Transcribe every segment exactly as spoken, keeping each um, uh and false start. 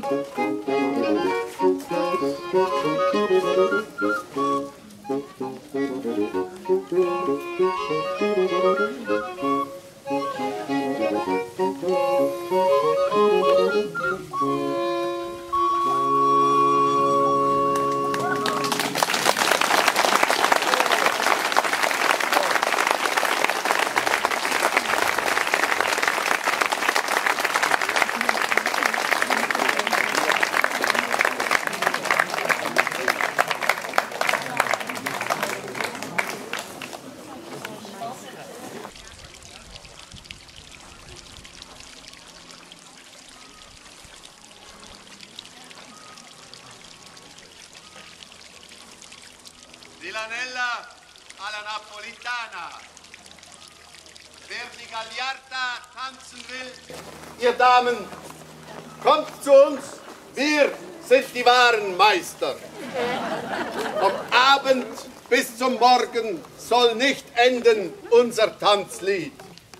Villanella alla Napolitana. Wer die Gagliarda tanzen will, ihr Damen, kommt zu uns, wir sind die wahren Meister. Vom Abend bis zum Morgen soll nicht enden unser Tanzlied.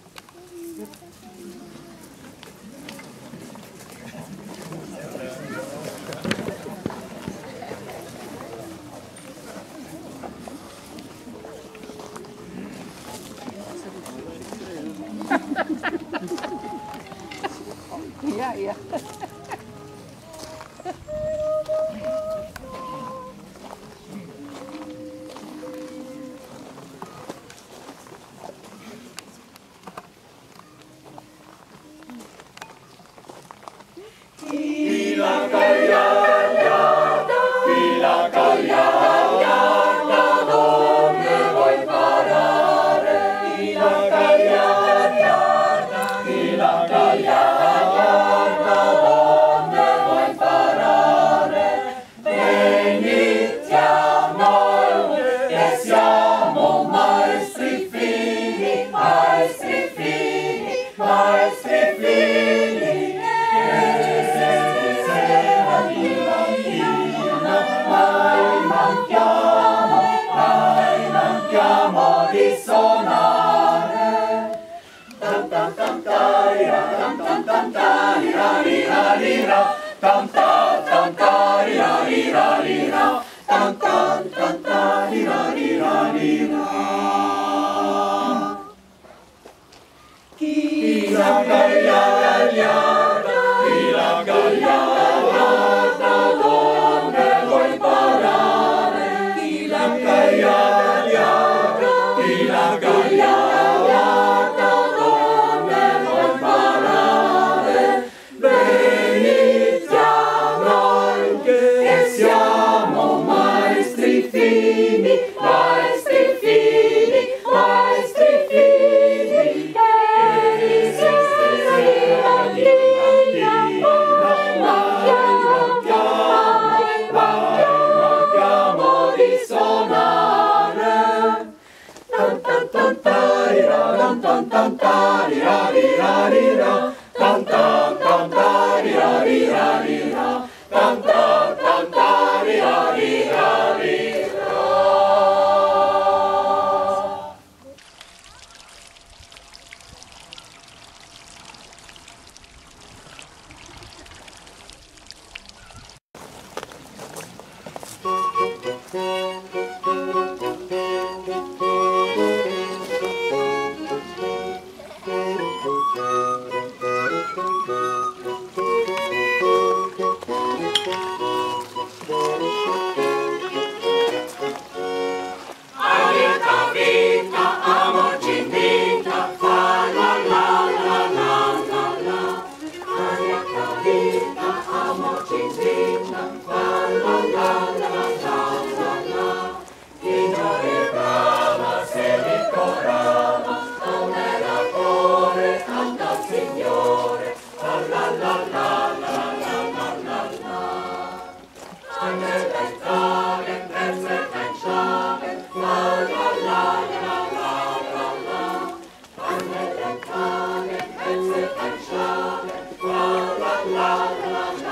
Ja, ja. Fila Gagliarda, fila Gagliarda, dove vuoi parare? Fila Gagliarda, fila Gagliarda, dove vuoi parare? Venite a noi, che siamo maestri fini, maestri fini, maestri fini. Di suonare tam tam tam tarira tam tam tam tarira rira rira tam tam tam tarira rira rira tam tam tam tarira rira rira. Chi la Gagliarda, chi la Gagliarda, dove vuoi parare? Chi la Gagliarda, la Gagliarda, dove vuoi parare? Venite a noi, che siamo maestri fini, maestri fini, maestri fini, che esiste la mattina, manchiamo di suonare. Tam tam tam tarira, tam tam tam tarira, rira rira, tam tam tam tarira, rira rira, tam tam tam tarira, rira rira. La la la la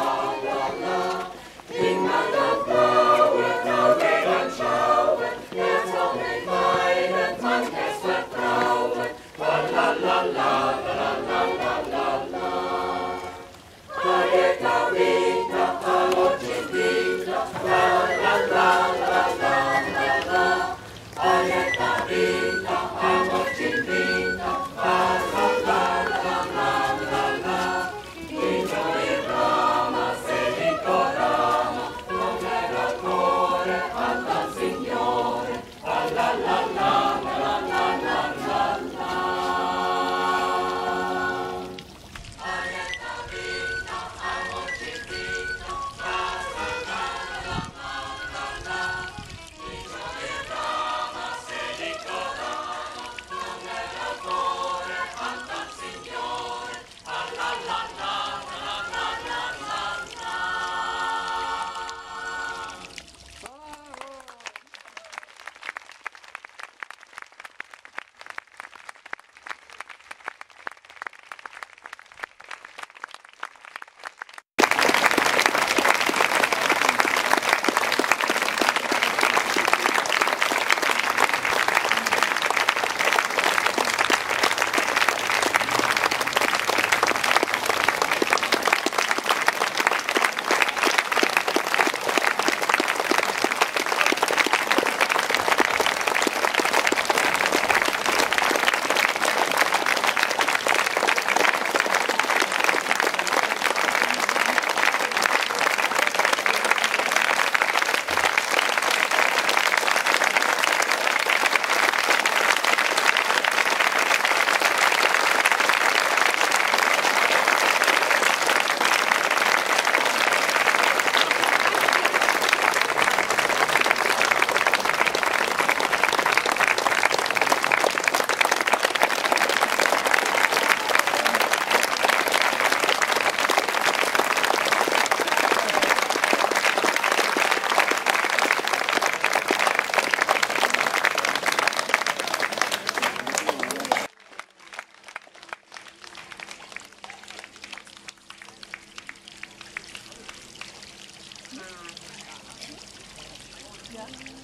Ja.